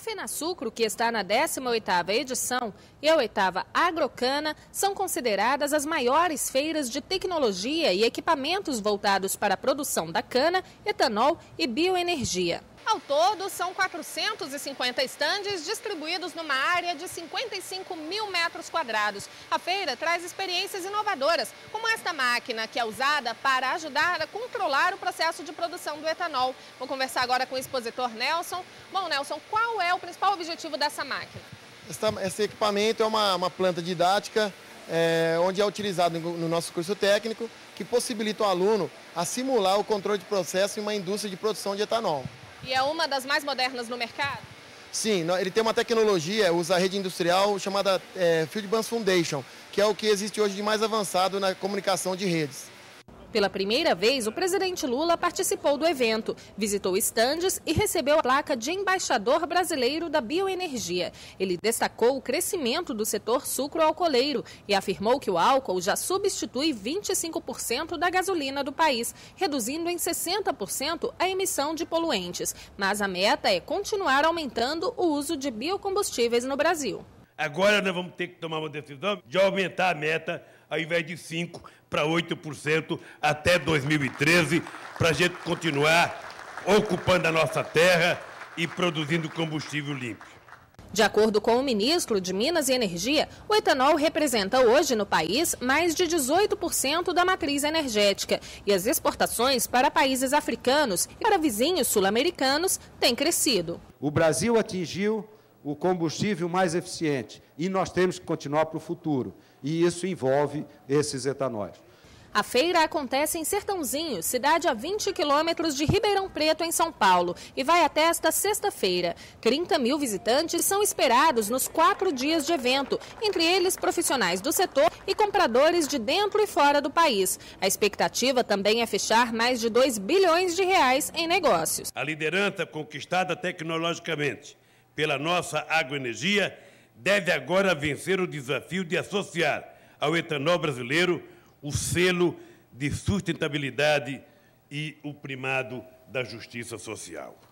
FenaSucro, que está na 18ª edição, e a 8ª Agrocana são consideradas as maiores feiras de tecnologia e equipamentos voltados para a produção da cana, etanol e bioenergia. Ao todo, são 450 estandes distribuídos numa área de 55 mil metros quadrados. A feira traz experiências inovadoras, como esta máquina, que é usada para ajudar a controlar o processo de produção do etanol. Vou conversar agora com o expositor Nelson. Bom, Nelson, qual é o principal objetivo dessa máquina? Esse equipamento é uma planta didática, onde é utilizado no nosso curso técnico, que possibilita o aluno a simular o controle de processo em uma indústria de produção de etanol. E é uma das mais modernas no mercado? Sim, ele tem uma tecnologia, usa a rede industrial chamada Field Bus Foundation, que é o que existe hoje de mais avançado na comunicação de redes. Pela primeira vez, o presidente Lula participou do evento, visitou estandes e recebeu a placa de embaixador brasileiro da bioenergia. Ele destacou o crescimento do setor sucroalcooleiro e afirmou que o álcool já substitui 25% da gasolina do país, reduzindo em 60% a emissão de poluentes. Mas a meta é continuar aumentando o uso de biocombustíveis no Brasil. Agora nós vamos ter que tomar uma decisão de aumentar a meta, ao invés de 5% para 8% até 2013, para a gente continuar ocupando a nossa terra e produzindo combustível limpo. De acordo com o ministro de Minas e Energia, o etanol representa hoje no país mais de 18% da matriz energética e as exportações para países africanos e para vizinhos sul-americanos têm crescido. O Brasil atingiu o combustível mais eficiente e nós temos que continuar para o futuro, e isso envolve esses etanóis. A feira acontece em Sertãozinho, cidade a 20 quilômetros de Ribeirão Preto, em São Paulo, e vai até esta sexta-feira. 30 mil visitantes são esperados nos 4 dias de evento, entre eles profissionais do setor e compradores de dentro e fora do país. A expectativa também é fechar mais de 2 bilhões de reais em negócios. A liderança conquistada tecnologicamente pela nossa agroenergia deve agora vencer o desafio de associar ao etanol brasileiro o selo de sustentabilidade e o primado da justiça social.